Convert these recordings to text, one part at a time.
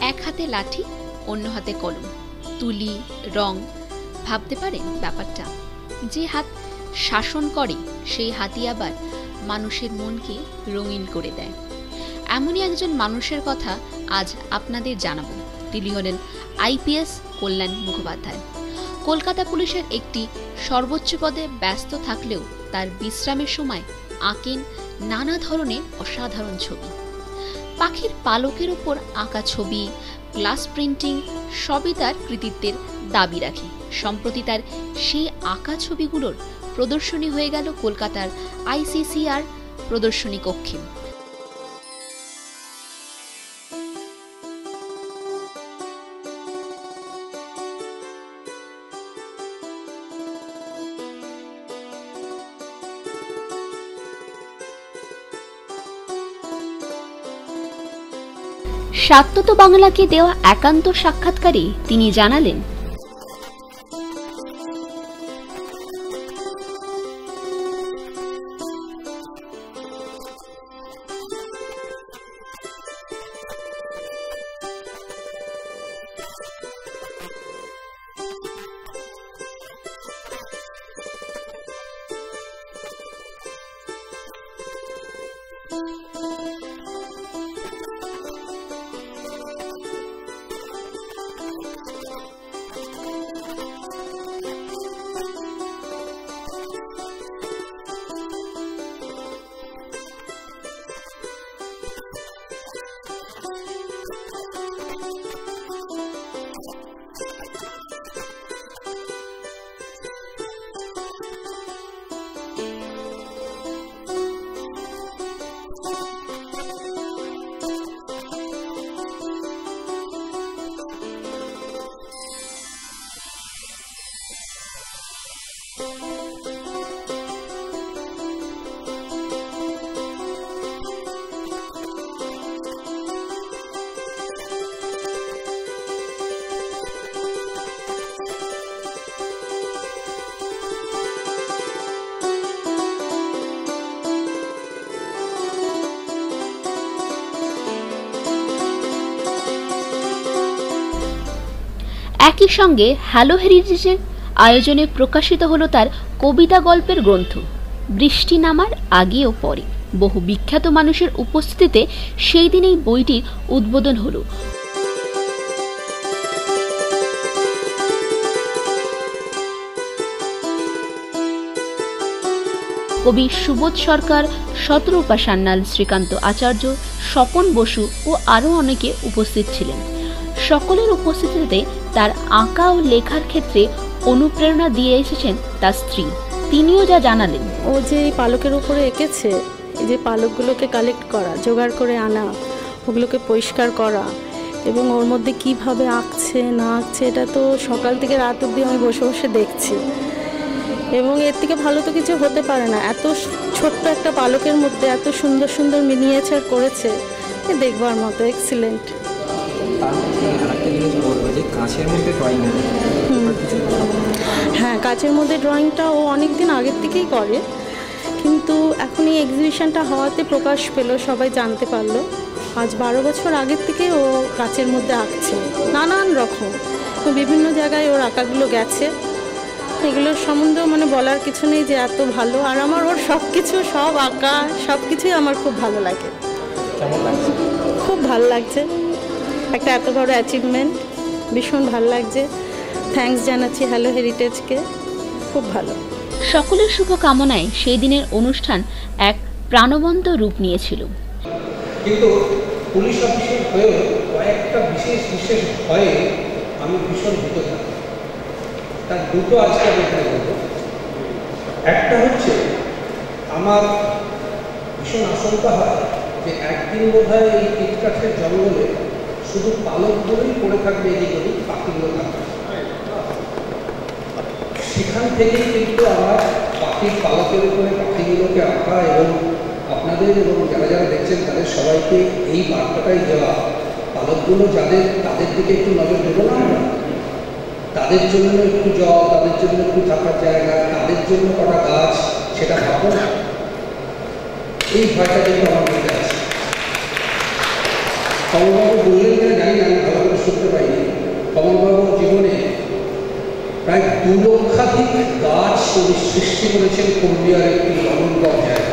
এক হাতে লাঠি, অন্য হাতে কলম, তুলি, রং। ভাবতে পারেন ব্যাপারটা? যে হাত শাসন করে সেই হাতই আবার মানুষের মনকে রঙিন করে দেয়। এমনই একজন মানুষের কথা আজ আপনাদের জানাবো। তিনি হলেন আইপিএস কল্যাণ মুখোপাধ্যায়। কলকাতা পুলিশের একটি সর্বোচ্চ পদে ব্যস্ত থাকলেও তার বিশ্রামের সময় আঁকেন নানা ধরনের অসাধারণ ছবি। পাখির পালকের উপর আঁকা ছবি, গ্লাস প্রিন্টিং সবই তার কৃতিত্বের দাবি রাখে। সম্প্রতি তার সেই আঁকা ছবিগুলোর প্রদর্শনী হয়ে গেল কলকাতার আইসিসিআর প্রদর্শনী কক্ষে। সাত্যত বাংলাকে দেওয়া একান্ত সাক্ষাৎকারে তিনি জানালেন, একই সঙ্গে হ্যালো হেরিটেজের আয়োজনে প্রকাশিত হলো তার কবিতা গল্পের গ্রন্থ বৃষ্টি নামার আগে ও পরে। বহু বিখ্যাত মানুষের উপস্থিতিতে সেই দিনেই বইটির উদ্বোধন হলো। কবি সুবোধ সরকার, শতরূপা সান্যাল, শ্রীকান্ত আচার্য, স্বপন বসু ও আরও অনেকে উপস্থিত ছিলেন। সকলের উপস্থিতিতে তার আঁকা ও লেখার ক্ষেত্রে অনুপ্রেরণা দিয়ে এসেছেন তার স্ত্রী। তিনিও যা জানালেন, ও যে এই পালকের উপরে এঁকেছে, এই যে পালকগুলোকে কালেক্ট করা, জোগাড় করে আনা, ওগুলোকে পরিষ্কার করা এবং ওর মধ্যে কিভাবে আঁকছে না আঁকছে, এটা তো সকাল থেকে রাত অবধি আমি বসে বসে দেখছি। এবং এর থেকে ভালো তো কিছু হতে পারে না। এত ছোট্ট একটা পালকের মধ্যে এত সুন্দর সুন্দর মিনিয়েচার করেছে, দেখবার মতো। এক্সিলেন্ট। হ্যাঁ, কাচের মধ্যে ড্রয়িংটা ও অনেক দিন আগের থেকেই করে, কিন্তু এখন এই এক্সিবিশনটা হওয়াতে প্রকাশ পেল, সবাই জানতে পারলো। আজ 12 বছর আগের থেকে ও কাচের মধ্যে আঁকছে নানান রকম। বিভিন্ন জায়গায় ওর আঁকাগুলো গেছে। এগুলোর সম্বন্ধেও মানে বলার কিছু নেই যে এত ভালো। আর আমার ওর সব কিছু, সব আঁকা সব কিছুই আমার খুব ভালো লাগে। খুব ভালো লাগছে, একটা এত বড় অ্যাচিভমেন্ট, ভীষণ ভালো লাগছে। থ্যাঙ্কস জানাচ্ছি হ্যালো হেরিটেজকে, খুব ভালো। সকলের শুভকামনায় সেই দিনের অনুষ্ঠান এক প্রাণবন্ত রূপ নিয়েছিল। কিন্তু পুলিশ অফিসার হয়েও কয়েকটা বিশেষ ভয়ে আমি ভীষণ ভীত থাকি। তার দুটো আজকে আমি এখানে বলবো। একটা হচ্ছে আমার ভীষণ আশঙ্কা হয় যে একদিন বোধহয় এই ইটকাঠের জঙ্গলে শুধু পালকগুলোই পড়ে থাকবে, এদিক ওদিক পাখিগুলো থাকবে। সেখান থেকেই কিন্তু আমার পাখির পালকের উপরে পাখিগুলোকে আঁকা এবং আপনাদের এবং যারা যারা দেখছেন তাদের সবাইকে এই বার্তাটাই দেওয়া, পালকগুলো যাদের, তাদের দিকে একটু নজর দেবো না, তাদের জন্য একটু জল, তাদের জন্য একটু থাকার জায়গা, তাদের জন্য কটা গাছ, সেটা ভাবো না। এই ভয়টা কিন্তু আমার মধ্যে আছে। খবরবাবু বললেন কিনা জানি না, আমি ভালো 2 লক্ষাধিক গাছ তিনি সৃষ্টি করেছেন পুরুলিয়ার একটি অনন্তম জায়গা।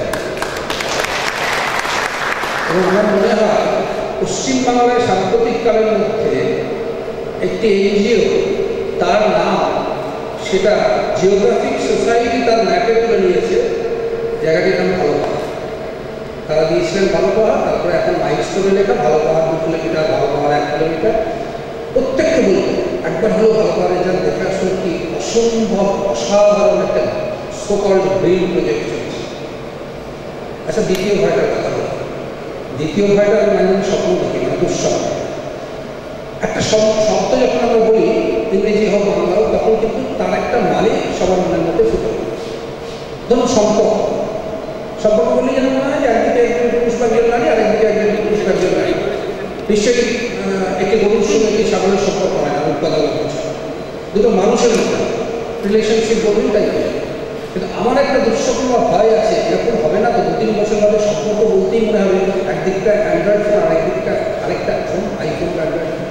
এবং আমার মনে হয় পশ্চিমবাংলার সাম্প্রতিককালের মধ্যে একটি এনজিও তার নাম সেটা জিওগ্রাফিক সোসাইটি তার ম্যাপে তুলে নিয়েছে, জায়গাটির নাম ভালো পাহাড়। তারা দিয়েছিলেন ভালো পাহাড়, তারপরে এখন মাইলস্টোনে লেখা ভালো পাহাড় 2 কিলোমিটার, ভালো পাহাড় 1 কিলোমিটার। প্রত্যেককে বলবো একবার হলেও ভালো পাহাড়ে যান, দেখে আসুন কি অসম্ভব অসাধারণ একটা সোকল্ড গ্রিন প্রজেক্ট চলছে। আচ্ছা, দ্বিতীয় ভয়টার কথা বলি। দ্বিতীয় ভয়টা আমি স্বপ্ন দেখি, মানে দুঃস্বপ্ন। একটা শব্দ যখন আমরা বলি, ইংরেজি হোক বাংলা হোক, তখন কিন্তু তার একটা মানে সবার মনের মধ্যে ফুটে। ধরুন সম্পর্ক বললে যেন মনে হয় যে একদিকে একজন পুরুষ বা একজন নারী, আর একদিকে একজন পুরুষ বা একজন নারী। নিশ্চয়ই একটি গরুর সঙ্গে একটি ছাগলের সম্পর্ক হয় না, উৎপাদন করছে দুটো মানুষের মধ্যে রিলেশনশিপ বললেই তাই হয়। কিন্তু আমার একটা দুঃস্বপ্ন বা ভয় আছে, এরকম হবে না তো 2-3 বছর বাদে সম্পর্ক বলতেই মনে হবে একদিকটা অ্যান্ড্রয়েড ফোন, আরেকটা ফোন আইফোন অ্যান্ড্রয়েড ফোন।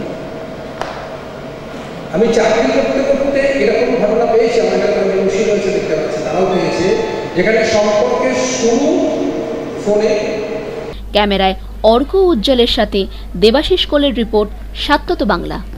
আমি চাকরি করতে করতে এরকম ঘটনা পেয়েছি, আমার একটা বসে রয়েছে দেখতে পাচ্ছি, তারাও পেয়েছে, যেখানে সম্পর্কের শুরু ফোনে। ক্যামেরায় অর্ক উজ্জ্বলের সাথে দেবাশিস কোলের রিপোর্ট, সাত্যত বাংলা।